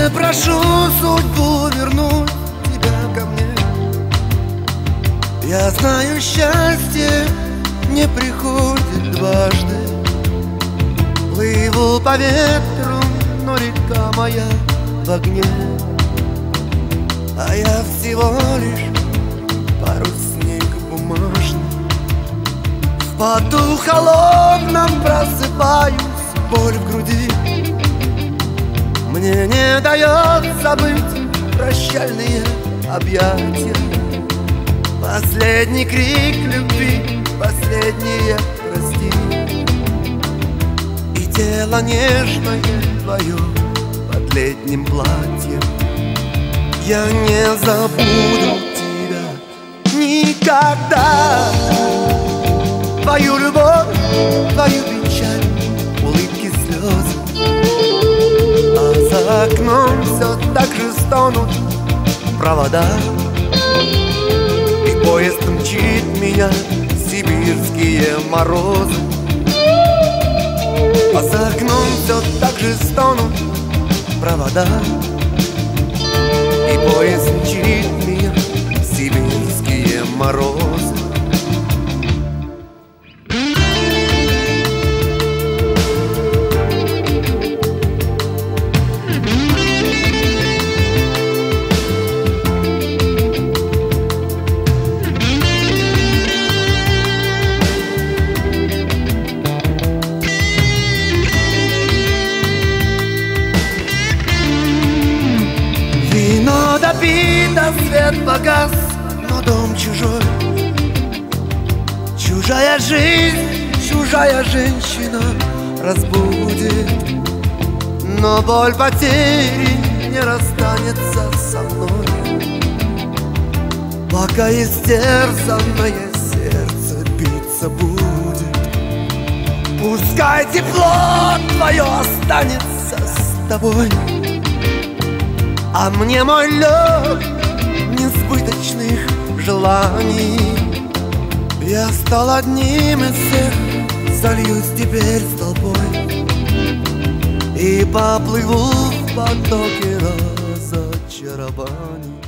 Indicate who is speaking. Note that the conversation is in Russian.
Speaker 1: Не прошу судьбу вернуть тебя ко мне. Я знаю, счастье не приходит дважды. Плыву по ветру, но река моя в огне. А я всего лишь парусник бумажный. В поту холодном просыпаюсь, боль в груди. Мне не дает забыть прощальные объятия. Последний крик любви, последнее прости. И тело нежное твое под летним платьем. Я не забуду тебя никогда. Твою любовь, твою печаль, улыбки, слезы. А за окном все так же стонут провода. И поезд мчит меня в сибирские морозы. А за окном все так же стонут провода. И поезд мчит меня в сибирские морозы. Вино допито, свет погас, но дом чужой. Чужая жизнь, чужая женщина разбудит. Но боль потери не расстанется со мной, пока истерзанное сердце биться будет. Пускай тепло твое останется с тобой, а мне мой лед несбыточных желаний. Я стал одним из всех, сольюсь теперь с толпой и поплыву в потоке разочарований.